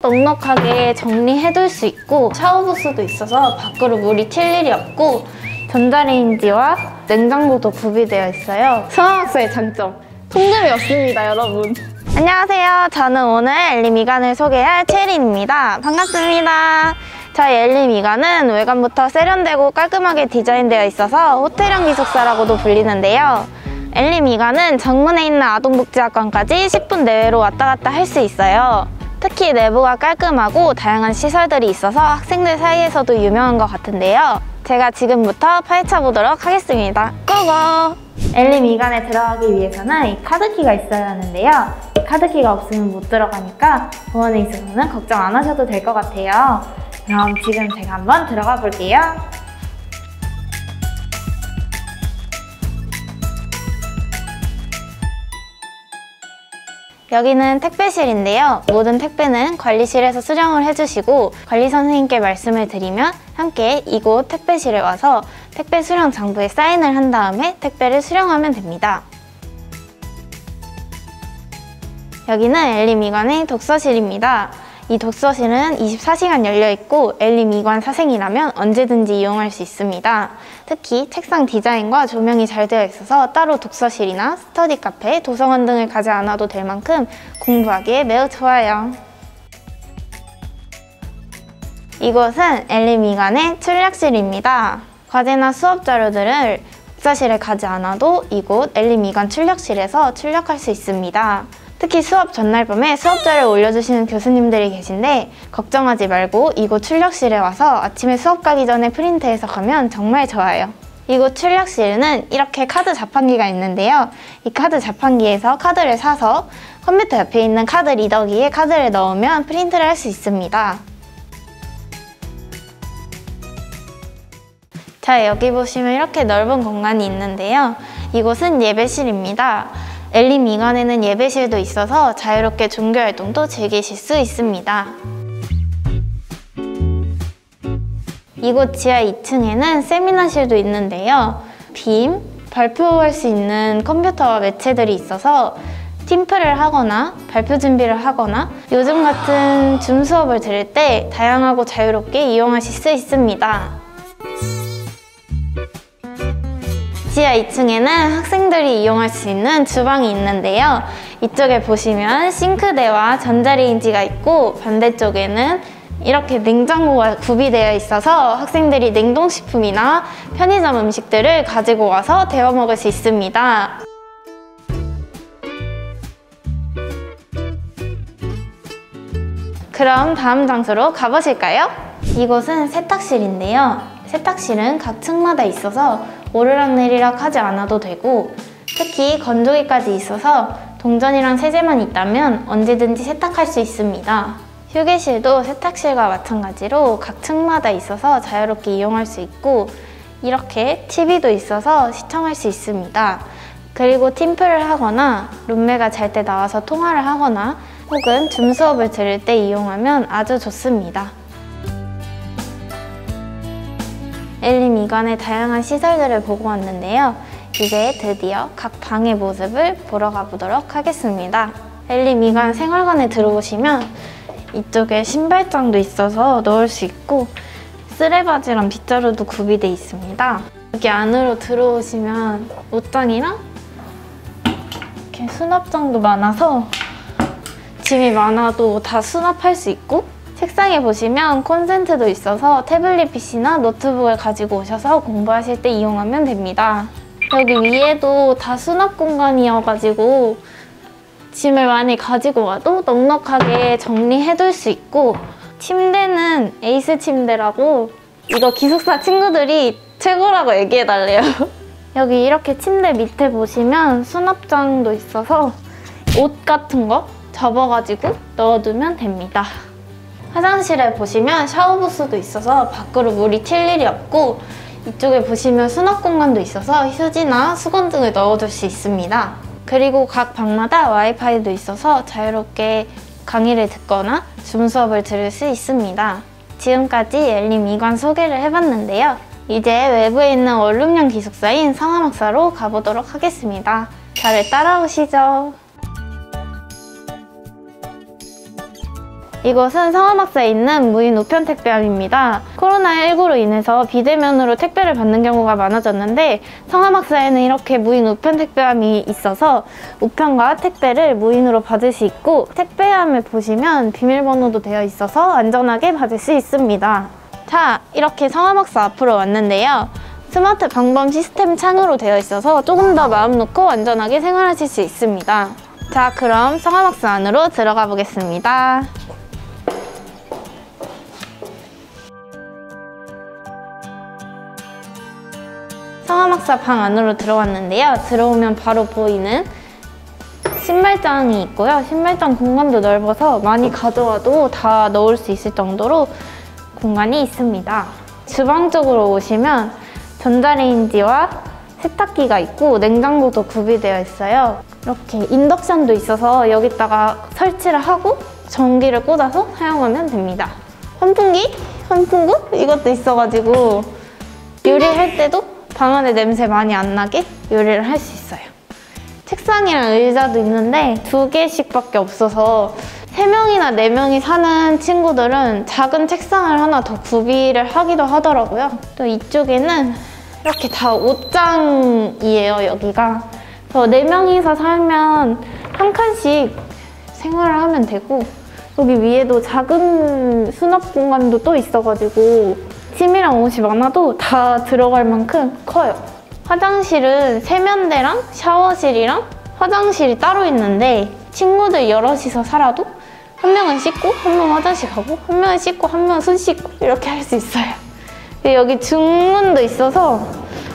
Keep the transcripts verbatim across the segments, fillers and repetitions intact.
넉넉하게 정리해둘 수 있고 샤워부스도 있어서 밖으로 물이 튈 일이 없고 전자레인지와 냉장고도 구비되어 있어요. 성화학사의 장점, 통금이 없습니다, 여러분. 안녕하세요. 저는 오늘 엘리 미간을 소개할 채린입니다. 반갑습니다. 저희 엘리 미간은 외관부터 세련되고 깔끔하게 디자인되어 있어서 호텔형 기숙사라고도 불리는데요. 엘리 미간은 정문에 있는 아동복지학관까지 십 분 내외로 왔다 갔다 할 수 있어요. 특히 내부가 깔끔하고 다양한 시설들이 있어서 학생들 사이에서도 유명한 것 같은데요. 제가 지금부터 파헤쳐 보도록 하겠습니다. 고고! 엘리 미간에 들어가기 위해서는 이 카드키가 있어야 하는데요. 이 카드키가 없으면 못 들어가니까 보안에 있어서는 걱정 안 하셔도 될 것 같아요. 그럼 지금 제가 한번 들어가 볼게요. 여기는 택배실인데요. 모든 택배는 관리실에서 수령을 해주시고 관리 선생님께 말씀을 드리면 함께 이곳 택배실에 와서 택배 수령 장부에 사인을 한 다음에 택배를 수령하면 됩니다. 여기는 엘리 미간의 독서실입니다. 이 독서실은 이십사 시간 열려있고 엘리 미간 사생이라면 언제든지 이용할 수 있습니다. 특히 책상 디자인과 조명이 잘 되어 있어서 따로 독서실이나 스터디 카페, 도서관 등을 가지 않아도 될 만큼 공부하기에 매우 좋아요. 이곳은 엘리 미간의 출력실입니다. 과제나 수업 자료들을 독서실에 가지 않아도 이곳 엘리 미간 출력실에서 출력할 수 있습니다. 특히 수업 전날 밤에 수업 자료를 올려주시는 교수님들이 계신데 걱정하지 말고 이곳 출력실에 와서 아침에 수업 가기 전에 프린트해서 가면 정말 좋아요. 이곳 출력실에는 이렇게 카드 자판기가 있는데요. 이 카드 자판기에서 카드를 사서 컴퓨터 옆에 있는 카드 리더기에 카드를 넣으면 프린트를 할 수 있습니다. 자, 여기 보시면 이렇게 넓은 공간이 있는데요. 이곳은 예배실입니다. 엘리 미간에는 예배실도 있어서 자유롭게 종교활동도 즐기실 수 있습니다. 이곳 지하 이 층에는 세미나실도 있는데요. 빔, 발표할 수 있는 컴퓨터와 매체들이 있어서 팀플을 하거나 발표 준비를 하거나 요즘 같은 줌 수업을 들을 때 다양하고 자유롭게 이용하실 수 있습니다. 지하 이 층에는 학생들이 이용할 수 있는 주방이 있는데요. 이쪽에 보시면 싱크대와 전자레인지가 있고 반대쪽에는 이렇게 냉장고가 구비되어 있어서 학생들이 냉동식품이나 편의점 음식들을 가지고 와서 데워 먹을 수 있습니다. 그럼 다음 장소로 가보실까요? 이곳은 세탁실인데요. 세탁실은 각 층마다 있어서 오르락내리락 하지 않아도 되고 특히 건조기까지 있어서 동전이랑 세제만 있다면 언제든지 세탁할 수 있습니다. 휴게실도 세탁실과 마찬가지로 각 층마다 있어서 자유롭게 이용할 수 있고 이렇게 티비도 있어서 시청할 수 있습니다. 그리고 팀플을 하거나 룸메가 잘 때 나와서 통화를 하거나 혹은 줌 수업을 들을 때 이용하면 아주 좋습니다. 엘리 미간의 다양한 시설들을 보고 왔는데요. 이제 드디어 각 방의 모습을 보러 가보도록 하겠습니다. 엘리 미간 생활관에 들어오시면 이쪽에 신발장도 있어서 넣을 수 있고 쓰레바지랑 빗자루도 구비되어 있습니다. 여기 안으로 들어오시면 옷장이랑 이렇게 수납장도 많아서 짐이 많아도 다 수납할 수 있고 책상에 보시면 콘센트도 있어서 태블릿 피시나 노트북을 가지고 오셔서 공부하실 때 이용하면 됩니다. 여기 위에도 다 수납 공간이어가지고 짐을 많이 가지고 와도 넉넉하게 정리해둘 수 있고 침대는 에이스 침대라고 이거 기숙사 친구들이 최고라고 얘기해달래요. 여기 이렇게 침대 밑에 보시면 수납장도 있어서 옷 같은 거 접어가지고 넣어두면 됩니다. 화장실에 보시면 샤워부스도 있어서 밖으로 물이 튈 일이 없고 이쪽에 보시면 수납 공간도 있어서 휴지나 수건 등을 넣어둘 수 있습니다. 그리고 각 방마다 와이파이도 있어서 자유롭게 강의를 듣거나 줌 수업을 들을 수 있습니다. 지금까지 엘리 미간 소개를 해봤는데요. 이제 외부에 있는 원룸형 기숙사인 성화막사로 가보도록 하겠습니다. 저를 따라오시죠. 이곳은 성화막사에 있는 무인 우편 택배함입니다. 코로나십구로 인해서 비대면으로 택배를 받는 경우가 많아졌는데 성화막사에는 이렇게 무인 우편 택배함이 있어서 우편과 택배를 무인으로 받을 수 있고 택배함을 보시면 비밀번호도 되어 있어서 안전하게 받을 수 있습니다. 자, 이렇게 성화막사 앞으로 왔는데요. 스마트 방범 시스템 창으로 되어 있어서 조금 더 마음 놓고 안전하게 생활하실 수 있습니다. 자, 그럼 성화막사 안으로 들어가 보겠습니다. 성화막사 방 안으로 들어왔는데요. 들어오면 바로 보이는 신발장이 있고요. 신발장 공간도 넓어서 많이 가져와도 다 넣을 수 있을 정도로 공간이 있습니다. 주방 쪽으로 오시면 전자레인지와 세탁기가 있고 냉장고도 구비되어 있어요. 이렇게 인덕션도 있어서 여기다가 설치를 하고 전기를 꽂아서 사용하면 됩니다. 환풍기? 환풍구? 이것도 있어가지고 요리할 때도 방 안에 냄새 많이 안 나게 요리를 할 수 있어요. 책상이랑 의자도 있는데 두 개씩밖에 없어서 세 명이나 네 명이 사는 친구들은 작은 책상을 하나 더 구비를 하기도 하더라고요. 또 이쪽에는 이렇게 다 옷장이에요, 여기가. 그래서 네 명이서 살면 한 칸씩 생활을 하면 되고 여기 위에도 작은 수납 공간도 또 있어가지고 침이랑 옷이 많아도 다 들어갈 만큼 커요. 화장실은 세면대랑 샤워실이랑 화장실이 따로 있는데 친구들 여럿이서 살아도 한 명은 씻고 한 명은 화장실 가고 한 명은 씻고 한 명은 손 씻고 이렇게 할 수 있어요. 여기 중문도 있어서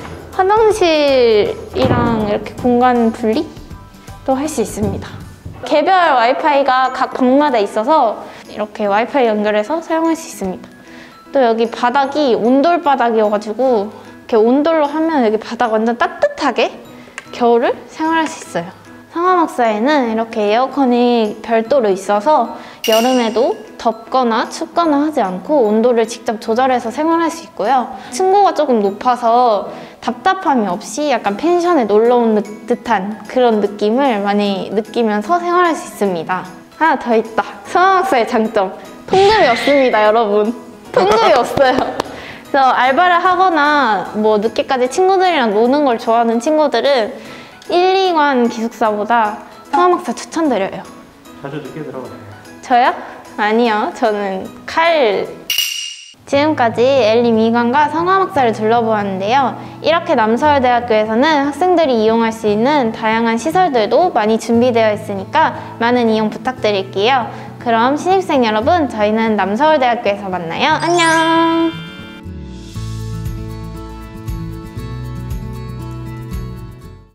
화장실이랑 이렇게 공간 분리도 할 수 있습니다. 개별 와이파이가 각 방마다 있어서 이렇게 와이파이 연결해서 사용할 수 있습니다. 또 여기 바닥이 온돌 바닥이어가지고 이렇게 온돌로 하면 여기 바닥 완전 따뜻하게 겨울을 생활할 수 있어요. 성화막사에는 이렇게 에어컨이 별도로 있어서 여름에도 덥거나 춥거나 하지 않고 온도를 직접 조절해서 생활할 수 있고요. 층고가 조금 높아서 답답함이 없이 약간 펜션에 놀러 온 듯한 그런 느낌을 많이 느끼면서 생활할 수 있습니다. 하나 더 있다. 성화막사의 장점. 통금이 없습니다, 여러분. 통금이 없어요. 그래서 알바를 하거나 뭐 늦게까지 친구들이랑 노는 걸 좋아하는 친구들은 일, 이관 기숙사보다 성화막사 추천드려요. 자주 늦게 들어가요. 저요? 아니요. 저는 칼... 지금까지 엘림 이관과 성화막사를 둘러보았는데요. 이렇게 남서울대학교에서는 학생들이 이용할 수 있는 다양한 시설들도 많이 준비되어 있으니까 많은 이용 부탁드릴게요. 그럼 신입생 여러분, 저희는 남서울대학교에서 만나요. 안녕!